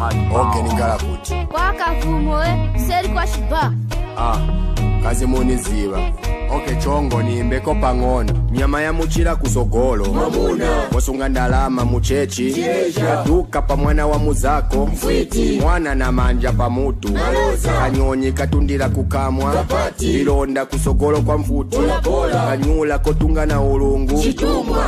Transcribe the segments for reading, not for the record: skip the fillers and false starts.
Okay, ningala kuti. Kwa kavumo seri kwa shiba. Kazi muniziva. Okay, chongo niimbeko pang'ono. Nyama ya muchira kusogolo. Mamuna Wasunga ndalama muchechi. Kaduka pa mwana wa muzako. Mfwiti Mwana na manja pa mutu. Maloza Kanyonyi katundira kukamwa. Kapati Ilonda kusogolo kwa mfuti. Bola bola Kanyula kotunga na ulungu. Chitumwa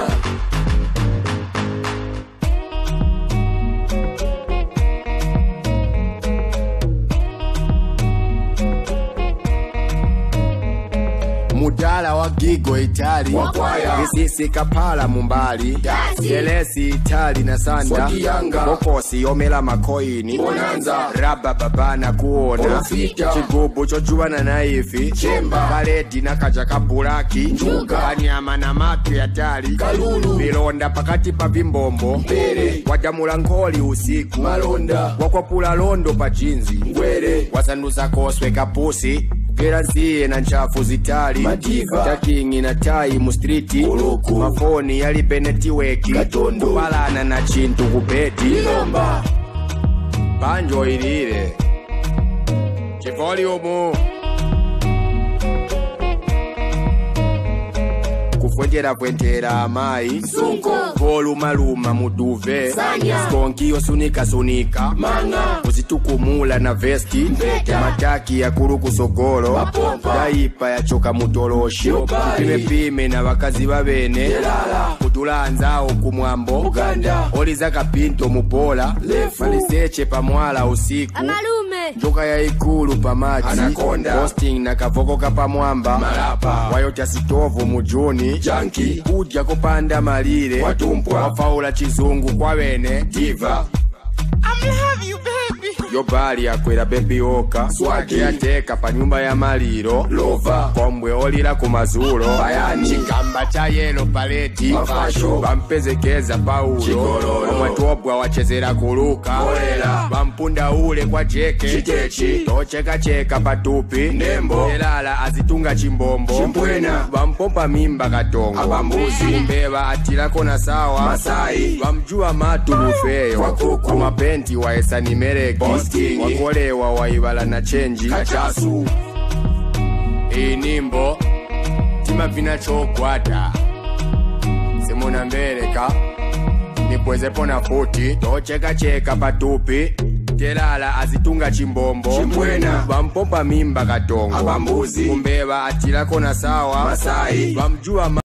Mudala wa gigo Itali Wakwaya Misisi kapala mumbali Dasi Jelesi Itali na sanda Sodianga Bokosi yomela makoini Bonanza Raba babana kuona Profita Chigubu chojuwa na naifi Chemba Kaledi na kajaka buraki Njuga Kanyama na matu ya tali Kalulu Milonda pakati pa vimbombo Mbere Wajamula nkoli usiku Malonda Wakwapula londo pa jinzi Ngwere Wasanduza koswe kapusi Geranziye na nchafu zitali Madiva Takingi na tai mustriti Uruku Mafoni yali benetiweki Katondo Kupalana na chintu kupeti Ilomba Banjo ilire Chivoliumu Kufwentera amai Sunko Voluma luma muduve Sanya Skonki sunika Manga Kuzitukumula na vesti Mpeta Mataki ya kuru kusogolo Mapompa Daipa ya choka mutoloshi Pime na wakazi wabene Delala Kutulanzao kumwambo Uganda Oliza kapinto mupola Lefu Maliseche pa mwala usiku Amalume Njoka ya ikulu pa machi Anaconda Posting na kavoko kapa mwamba Malapa Wayota sitovu mujuni Junkie Kuja kupanda malire Watumpwa Wafaula chizungu kwa wene Diva I'm love you baby. Yobali akwera baby oka Swagi Yateka pa nyumba ya maliro Lova Kombwe olira kumazulo Bayani Chikamba cha yelo paleti Mafasho Bampezekeza paulo Chigololo Omwetobwa wachezera kuluka Olela Bampunda ule kwa jeke Chitechi Tocheka cheka patupi Nembo Elala azitunga chimbombo Chimpwena Bampompa mimba katongo Abambuzi Mbeba atilako na sawa Masai Bamjua matu lufeyo Kwa kuku Kumapenti wa esani mereki Posting Wakolewa waibala na chenji Kachasu Inimbo Tima vina chokwata Simuna mbeleka Nipwezepo na futi Tocheka cheka patupi Telala azitunga chimbombo Chimpwena Bampompa mimba katongo Abambuzi Kumbeba atilako na sawa Masai Bamjua